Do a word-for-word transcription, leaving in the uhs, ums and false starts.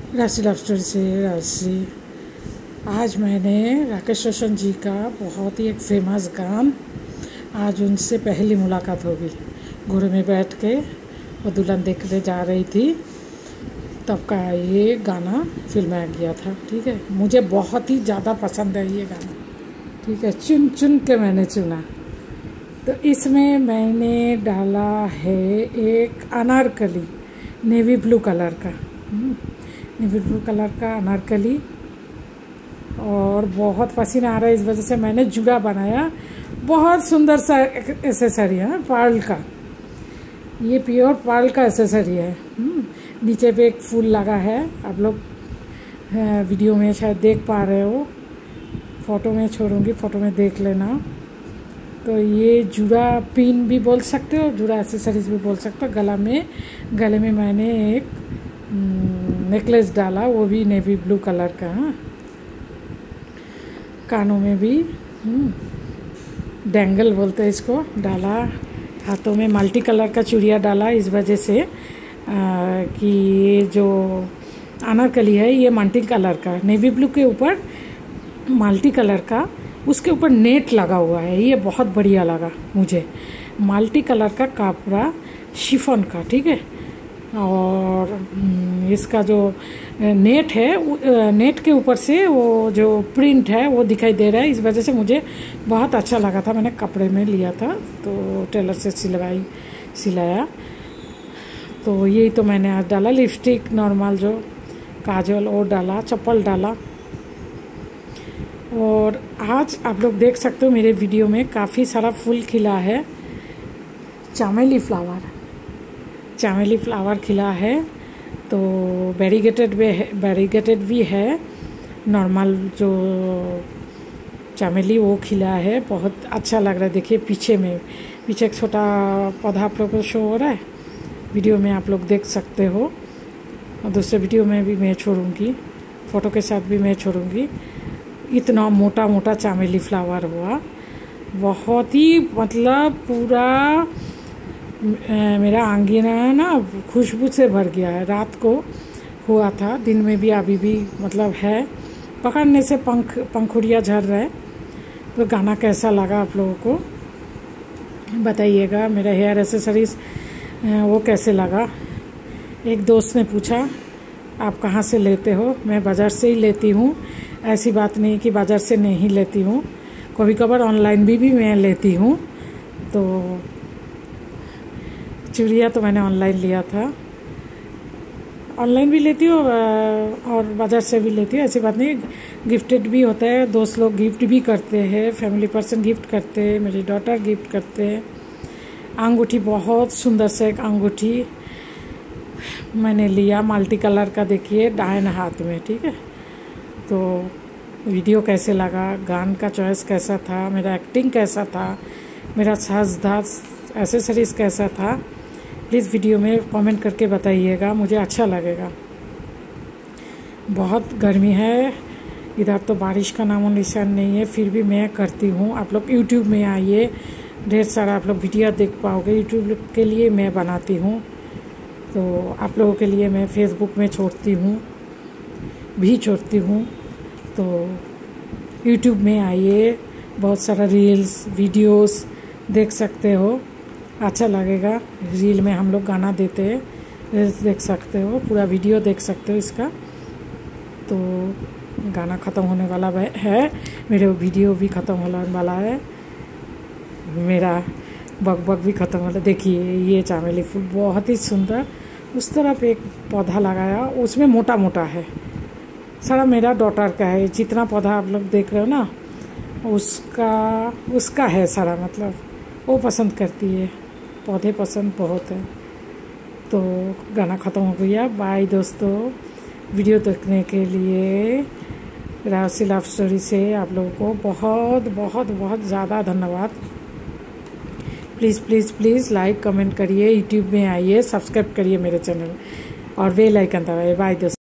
राशि love story से राशि। आज मैंने राकेश रोशन जी का बहुत ही एक फेमस गान, आज उनसे पहली मुलाकात होगी। घोड़े में बैठ के वो दुल्हन देखने जा रही थी, तब का ये गाना फिल्माया गया था। ठीक है, मुझे बहुत ही ज़्यादा पसंद है ये गाना। ठीक है, चुन चुन के मैंने चुना। तो इसमें मैंने डाला है एक अनारकली, नेवी ब्लू कलर का, नेवी ब्लू कलर का अनारकली, और बहुत पसीना आ रहा है, इस वजह से मैंने जुड़ा बनाया। बहुत सुंदर सा एसेसरी है, पर्ल का, ये प्योर पर्ल का एसेसरी है। नीचे पे एक फूल लगा है, आप लोग वीडियो में शायद देख पा रहे हो, फ़ोटो में छोड़ूंगी, फ़ोटो में देख लेना। तो ये जुड़ा पिन भी बोल सकते हो, जुड़ा एसेसरीज भी बोल सकते हो। गला में गले में मैंने एक नेकलेस डाला, वो भी नेवी ब्लू कलर का। हाँ, कानों में भी डेंगल बोलते हैं इसको, डाला। हाथों में मल्टी कलर का चूड़िया डाला, इस वजह से आ, कि ये जो अनारकली है ये मल्टी कलर का, नेवी ब्लू के ऊपर मल्टी कलर का, उसके ऊपर नेट लगा हुआ है। ये बहुत बढ़िया लगा मुझे, मल्टी कलर का कपड़ा शिफॉन का। ठीक है, और इसका जो नेट है, नेट के ऊपर से वो जो प्रिंट है वो दिखाई दे रहा है, इस वजह से मुझे बहुत अच्छा लगा था। मैंने कपड़े में लिया था, तो टेलर से सिलवाई सिलाया। तो यही तो मैंने आज डाला। लिपस्टिक नॉर्मल जो काजल और डाला, चप्पल डाला। और आज आप लोग देख सकते हो मेरे वीडियो में काफ़ी सारा फूल खिला है, चमेली फ्लावर, चमेली फ्लावर खिला है। तो वेरीगेटेड भी है, वेरीगेटेड भी है, नॉर्मल जो चमेली वो खिला है, बहुत अच्छा लग रहा है। देखिए पीछे में, पीछे एक छोटा पौधा आप लोग को शो हो रहा है, वीडियो में आप लोग देख सकते हो, और दूसरे वीडियो में भी मैं छोड़ूंगी, फ़ोटो के साथ भी मैं छोड़ूंगी। इतना मोटा मोटा चमेली फ्लावर हुआ, बहुत ही मतलब पूरा मेरा आंगीना ना खुशबू से भर गया है। रात को हुआ था, दिन में भी अभी भी मतलब है, पकड़ने से पंख पंखुड़ियाँ झड़ रहे। तो गाना कैसा लगा आप लोगों को बताइएगा। मेरा हेयर एसेसरीज वो कैसे लगा। एक दोस्त ने पूछा आप कहाँ से लेते हो, मैं बाज़ार से ही लेती हूँ। ऐसी बात नहीं कि बाज़ार से नहीं लेती हूँ, कभी कभार ऑनलाइन भी भी मैं लेती हूँ। तो चूड़िया तो मैंने ऑनलाइन लिया था, ऑनलाइन भी लेती हूँ और बाज़ार से भी लेती हूँ, ऐसी बात नहीं। गिफ्टेड भी होता है, दोस्त लोग गिफ्ट भी करते हैं, फैमिली पर्सन गिफ्ट करते हैं, मेरी डॉटर गिफ्ट करते हैं। अंगूठी, बहुत सुंदर से एक अंगूठी मैंने लिया, मल्टी कलर का, देखिए दाहिने हाथ में। ठीक है, तो वीडियो कैसे लगा, गान का चॉइस कैसा था, मेरा एक्टिंग कैसा था, मेरा साज धाज एसेसरीज कैसा था, प्लीज़ वीडियो में कमेंट करके बताइएगा, मुझे अच्छा लगेगा। बहुत गर्मी है इधर, तो बारिश का नामो निशान नहीं है, फिर भी मैं करती हूँ। आप लोग यूट्यूब में आइए, ढेर सारा आप लोग वीडियो देख पाओगे, यूट्यूब के लिए मैं बनाती हूँ। तो आप लोगों के लिए मैं फेसबुक में छोड़ती हूँ, भी छोड़ती हूँ। तो यूट्यूब में आइए, बहुत सारा रील्स वीडियोस देख सकते हो, अच्छा लगेगा। रील में हम लोग गाना देते हैं, रील्स देख सकते हो, पूरा वीडियो देख सकते हो इसका। तो गाना ख़त्म होने वाला है, मेरे वीडियो भी ख़त्म होने वाला है, मेरा बग बग भी ख़त्म होता। देखिए ये चमेली फूल बहुत ही सुंदर, उस तरफ एक पौधा लगाया, उसमें मोटा मोटा है, सारा मेरा डॉटर का है। जितना पौधा आप लोग देख रहे हो ना, उसका उसका है सारा, मतलब वो पसंद करती है, पौधे पसंद बहुत है। तो गाना ख़त्म हो गया। बाय दोस्तों, वीडियो देखने के लिए राशि लव स्टोरी से आप लोगों को बहुत बहुत बहुत ज़्यादा धन्यवाद। Please please please like comment करिए, यूट्यूब में आइए, सब्सक्राइब करिए मेरे चैनल, और बेल आइकन दबाइए। बाय दोस्तों।